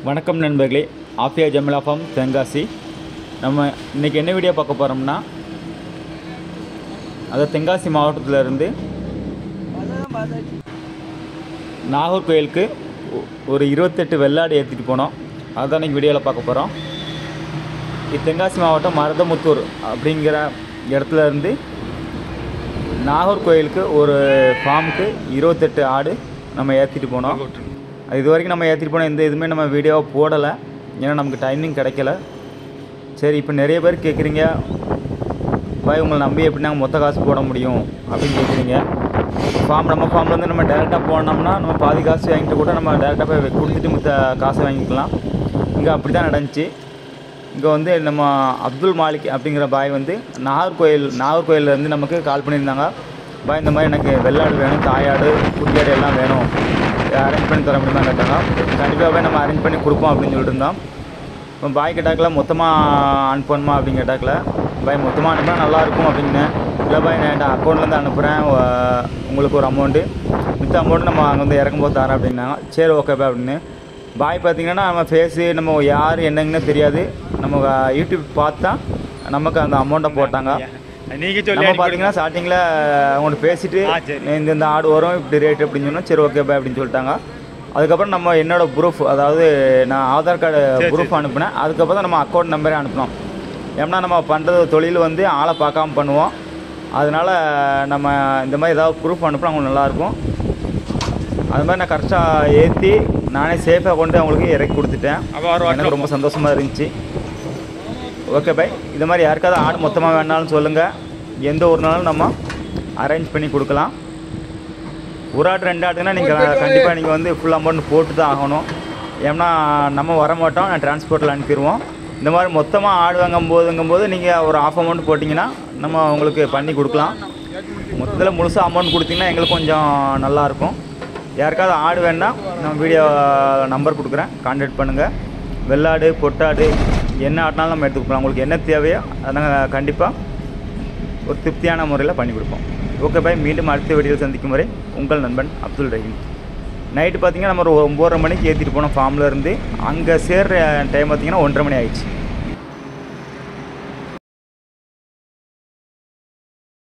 வணக்கம் நண்பர்களே, ஆஃபியா ஜமிலா ஃபார்ம் தென்காசி. நம்ம இன்றைக்கி என்ன வீடியோ பார்க்க போகிறோம்னா, அது தென்காசி மாவட்டத்திலேருந்து நாகர்கோயிலுக்கு ஒரு 28 வெள்ளாடு ஏற்றிட்டு போனோம். அதுதான் இன்றைக்கி வீடியோவில் பார்க்க போகிறோம். இது தென்காசி மாவட்டம் மருதமுத்தூர் அப்படிங்கிற இடத்துல இருந்து நாகர்கோயிலுக்கு ஒரு ஃபார்முக்கு 28 ஆடு நம்ம ஏற்றிட்டு போனோம். இது வரைக்கும் நம்ம ஏற்றிட்டு போனோம், எந்த இதுவுமே நம்ம வீடியோவை போடலை, ஏன்னா நமக்கு டைமிங் கிடைக்கல. சரி, இப்போ நிறைய பேர் கேட்குறீங்க, பாய் உங்களை நம்பி எப்படி நாங்கள் மொத்த காசு போட முடியும் அப்படின்னு கேட்குறீங்க. நம்ம ஃபார்ம்லேருந்து நம்ம டேரெக்டாக போனோம்னா நம்ம பாதி காசு வாங்கிட்டு கூட நம்ம டேரெக்டாக போய் கொடுத்துட்டு மொத்த காசு வாங்கிக்கலாம். இங்கே அப்படி தான் நடந்துச்சு. இங்கே வந்து நம்ம அப்துல் மாலிக் அப்படிங்கிற பாய் வந்து நாகர்கோயிலேருந்து நமக்கு கால் பண்ணியிருந்தாங்க. பாய் இந்த மாதிரி எனக்கு வெள்ளாடு வேணும், தாயாடு, குட்டியாடு எல்லாம் வேணும், அரேஞ்ச் பண்ணி தர முடியுமா கேட்டாங்க. கண்டிப்பாக நம்ம அரேஞ்ச் பண்ணி கொடுப்போம் அப்படின்னு சொல்லிட்டு இருந்தோம். இப்போ பாய் கேட்டாக்கில் மொத்தமாக அனுப்பணுமா அப்படின்னு கேட்டாக்கில், பாய் மொத்தமாக அனுப்புனா நல்லாயிருக்கும் அப்படின்னு. இல்லை பாய் நான் என் அக்கௌண்ட்லேருந்து அனுப்புகிறேன், உங்களுக்கு ஒரு அமௌண்ட்டு, மித்த அமௌண்ட்டு நம்ம அங்கே வந்து இறக்கும்போது தரேன் அப்படின்னாங்க. சரி ஓகேப்பா அப்படின்னு. பாய் பார்த்திங்கன்னா நம்ம ஃபேஸு நம்ம யார் என்னங்கன்னு தெரியாது, நம்ம யூடியூப் பார்த்தா நமக்கு அந்த அமௌண்ட்டை போட்டாங்க. நம்ம பார்த்தீங்கன்னா ஸ்டார்டிங்கில் அவங்கள்ட்ட பேசிவிட்டு இந்த ஆடு வரும் இப்படி ரேட்டு அப்படின்னு சொன்னால் சரி ஓகேப்பா அப்படின்னு சொல்லிட்டாங்க. அதுக்கப்புறம் நம்ம என்னோடய ப்ரூஃப், அதாவது நான் ஆதார் கார்டு ப்ரூஃப் அனுப்பினேன். அதுக்கப்புறம் தான் நம்ம அக்கௌண்ட் நம்பரே அனுப்பினோம். ஏன்னா நம்ம பண்ணுறது தொழில் வந்து ஆளை பார்க்காம பண்ணுவோம். அதனால் நம்ம இந்த மாதிரி ஏதாவது ப்ரூஃப் அனுப்பினா அவங்களுக்கு நல்லாயிருக்கும். அது மாதிரி நான் கரெக்டாக ஏற்றி நானே சேஃபாக கொண்டு அவங்களுக்கு இறக்கி கொடுத்துட்டேன். எனக்கு ரொம்ப சந்தோஷமாக இருந்துச்சு. ஓகே பாய், இது மாதிரி யாருக்காவது ஆடு மொத்தமாக வேணாலும் சொல்லுங்கள், எந்த ஒரு நாளும் நம்ம அரேஞ்ச் பண்ணி கொடுக்கலாம். ஒரு ஆடு 2 ஆடுனா நீங்கள் கண்டிப்பாக நீங்கள் வந்து ஃபுல் அமௌண்ட் போட்டு தான் ஆகணும். ஏன்னா நம்ம வர மாட்டோம், நான் டிரான்ஸ்போர்ட்டில் அனுப்பிடுவோம். இந்த மாதிரி மொத்தமாக ஆடு வாங்கும்போது நீங்கள் ஒரு ஆஃப் அமௌண்ட் போட்டிங்கன்னா நம்ம உங்களுக்கு பண்ணி கொடுக்கலாம். மொத்தத்தில் முழுசாக அமௌண்ட் கொடுத்தீங்கன்னா எங்களுக்கு கொஞ்சம் நல்லாயிருக்கும். யாருக்காவது ஆடு வேணுன்னா நம்ம வீடியோ நம்பர் கொடுக்குறேன், கான்டாக்ட் பண்ணுங்கள். வெள்ளாடு, பொட்டாடு என்ன ஆட்டினாலும் நம்ம எடுத்துக்கலாம். உங்களுக்கு என்ன தேவையோ அதை நாங்கள் கண்டிப்பாக ஒரு திருப்தியான முறையில் பண்ணி கொடுப்போம். ஓகே பாய், மீண்டும் அடுத்த வீடியோவில் சந்திக்கும் வரை உங்கள் நண்பன் அப்துல் ரஹீம். நைட்டு பார்த்திங்கன்னா நம்ம ஒரு 9:30 மணிக்கு ஏற்றிட்டு போனோம் ஃபார்மில் இருந்து. அங்கே சேர்ற டைம் பார்த்திங்கன்னா 1:30 மணி ஆயிடுச்சு.